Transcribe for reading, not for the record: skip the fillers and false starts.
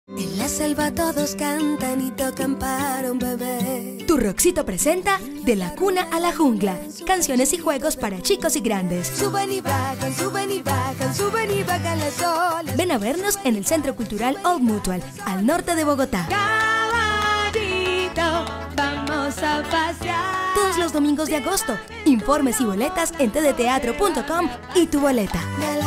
En la selva todos cantan y tocan para un bebé. Tu Roxito presenta De la cuna a la jungla, canciones y juegos para chicos y grandes. Suben y bajan, suben y bajan, suben y bajan las olas. Ven a vernos en el Centro Cultural Old Mutual, al norte de Bogotá. Caballito, vamos a pasear. Todos los domingos de agosto. Informes y boletas en tdteatro.com y tu boleta.